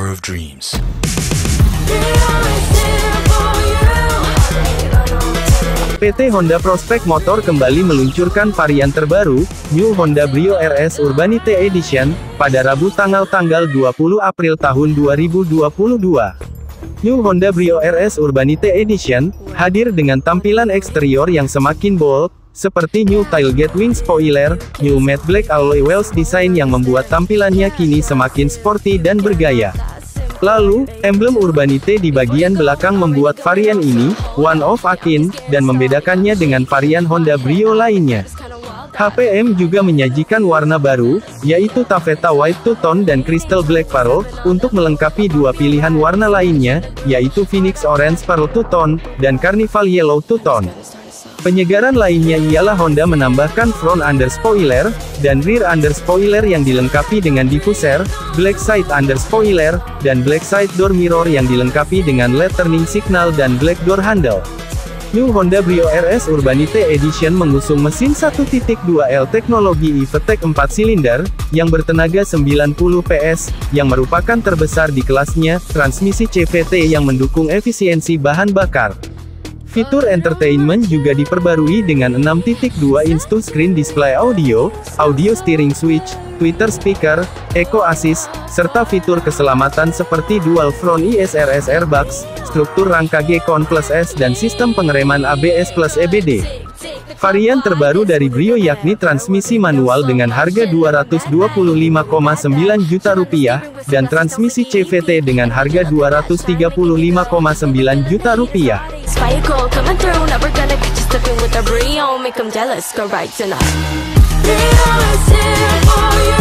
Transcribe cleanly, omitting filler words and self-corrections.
power of dreams. PT Honda Prospect Motor kembali meluncurkan varian terbaru, New Honda Brio RS Urbanite Edition, pada Rabu tanggal 20 April tahun 2022. New Honda Brio RS Urbanite Edition, hadir dengan tampilan eksterior yang semakin bold, seperti new tailgate wing spoiler, new matte black alloy wheels design yang membuat tampilannya kini semakin sporty dan bergaya. Lalu, emblem Urbanite di bagian belakang membuat varian ini, one of a kind, dan membedakannya dengan varian Honda Brio lainnya. HPM juga menyajikan warna baru, yaitu Taffeta White Two-Tone dan Crystal Black Pearl, untuk melengkapi dua pilihan warna lainnya, yaitu Phoenix Orange Pearl Two-Tone, dan Carnival Yellow Two-Tone. Penyegaran lainnya ialah Honda menambahkan front underspoiler, dan rear underspoiler yang dilengkapi dengan diffuser, black side underspoiler, dan black side door mirror yang dilengkapi dengan LED turning signal dan black door handle. New Honda Brio RS Urbanite Edition mengusung mesin 1.2L teknologi e-VTEC 4 silinder, yang bertenaga 90 PS, yang merupakan terbesar di kelasnya, transmisi CVT yang mendukung efisiensi bahan bakar. Fitur entertainment juga diperbarui dengan 6.2-inch touchscreen display audio, audio steering switch, tweeter speaker, eco assist, serta fitur keselamatan seperti dual front ISRS airbags, struktur rangka G-Con Plus S dan sistem pengereman ABS plus EBD. Varian terbaru dari Brio yakni transmisi manual dengan harga Rp225,9 juta, dan transmisi CVT dengan harga Rp235,9 juta. Fire cold coming through, never gonna catch you slipping with a Brio, make them jealous, go right tonight. Brio is here for you.